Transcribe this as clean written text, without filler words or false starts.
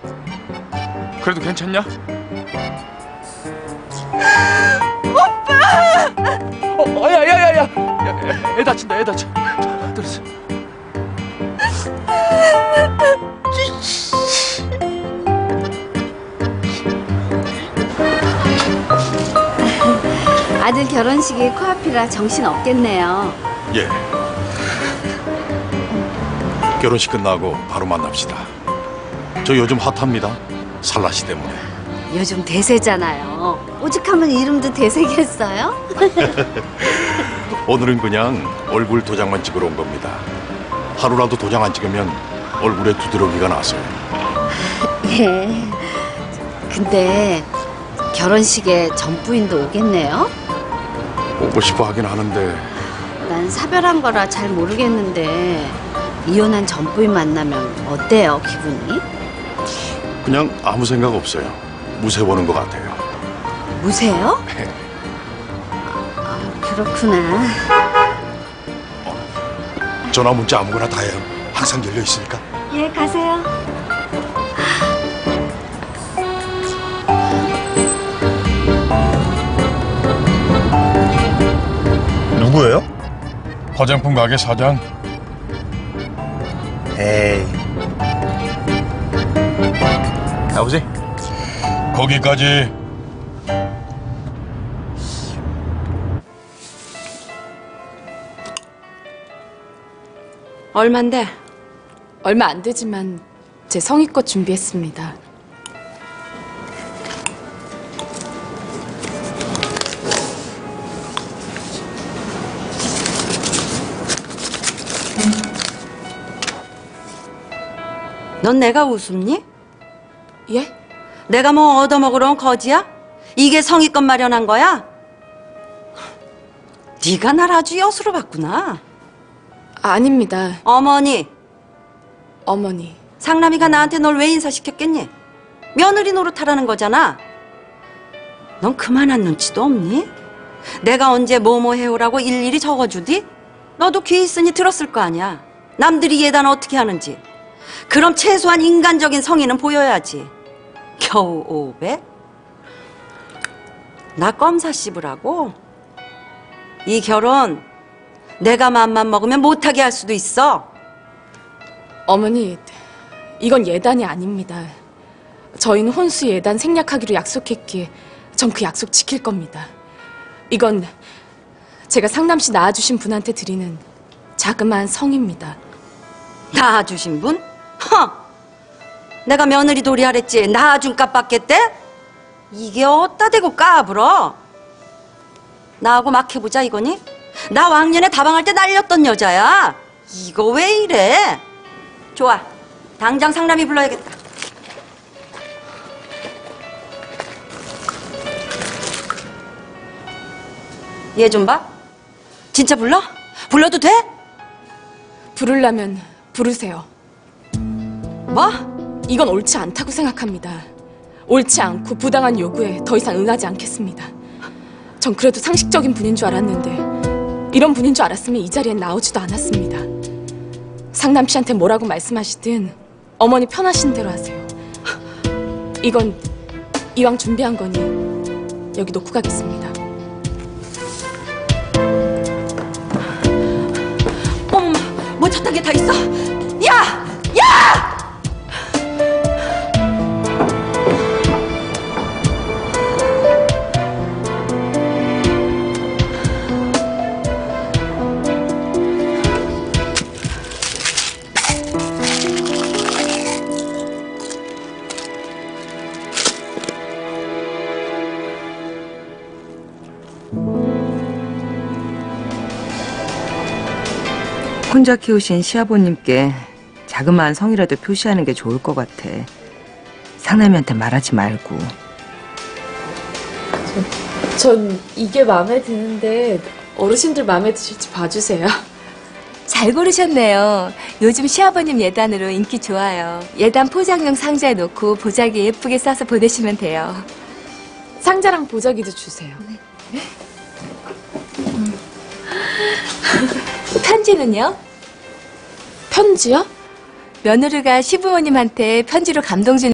그래도 괜찮냐? 오빠! 야야야야야! 애 다친다, 애 다쳐. 들었어. 아들 결혼식이 코앞이라 정신 없겠네요. 예. 결혼식 끝나고 바로 만납시다. 저 요즘 핫합니다. 살라씨 때문에. 요즘 대세잖아요. 오죽하면 이름도 대세겠어요? 오늘은 그냥 얼굴 도장만 찍으러 온 겁니다. 하루라도 도장 안 찍으면 얼굴에 두드러기가 나서요. 예. 근데 결혼식에 전부인도 오겠네요? 오고 싶어 하긴 하는데. 난 사별한 거라 잘 모르겠는데 이혼한 전부인 만나면 어때요, 기분이? 그냥 아무 생각 없어요. 무세 보는 것 같아요. 무세요? 그렇구나. 전화 문자 아무거나 다 해요. 항상 열려 있으니까. 예, 가세요. 누구예요? 화장품 가게 사장. 에이. 아버지. 거기까지. 얼만데? 얼마 안 되지만 제 성의껏 준비했습니다. 넌 내가 우습니? 예? 내가 뭐 얻어먹으러 온 거지야? 이게 성의껏 마련한 거야? 네가 날 아주 엿으로 봤구나. 아닙니다. 어머니. 어머니. 상남이가 나한테 널 왜 인사시켰겠니? 며느리 노릇하라는 거잖아. 넌 그만한 눈치도 없니? 내가 언제 뭐뭐 해오라고 일일이 적어주디? 너도 귀 있으니 들었을 거 아니야. 남들이 예단 어떻게 하는지. 그럼 최소한 인간적인 성의는 보여야지. 겨우 500? 나 껌사 씹으라고? 이 결혼 내가 맘만 먹으면 못하게 할 수도 있어. 어머니, 이건 예단이 아닙니다. 저희는 혼수 예단 생략하기로 약속했기에 전 그 약속 지킬 겁니다. 이건 제가 상남씨 낳아주신 분한테 드리는 자그마한 성입니다. 낳아주신 분? 허! 내가 며느리 도리하랬지 낳아준 값 받겠대? 이게 어디다 대고 까불어? 나하고 막 해보자 이거니? 나 왕년에 다방할 때 날렸던 여자야. 이거 왜 이래? 좋아, 당장 상남이 불러야겠다. 얘 좀 봐. 진짜 불러? 불러도 돼? 부르려면 부르세요. 뭐? 이건 옳지 않다고 생각합니다. 옳지 않고 부당한 요구에 더 이상 응하지 않겠습니다. 전 그래도 상식적인 분인 줄 알았는데 이런 분인 줄 알았으면 이 자리엔 나오지도 않았습니다. 상남 씨한테 뭐라고 말씀하시든 어머니 편하신 대로 하세요. 이건 이왕 준비한 거니 여기 놓고 가겠습니다. 어머머, 뭐 저딴 게 다 있어? 야! 야! 혼자 키우신 시아버님께 자그마한 성이라도 표시하는 게 좋을 것 같아. 상남이한테 말하지 말고. 전 이게 마음에 드는데 어르신들 마음에 드실지 봐주세요. 잘 고르셨네요. 요즘 시아버님 예단으로 인기 좋아요. 예단 포장용 상자에 놓고 보자기에 예쁘게 싸서 보내시면 돼요. 상자랑 보자기도 주세요. 네. 편지는요? 편지요? 며느리가 시부모님한테 편지로 감동 주는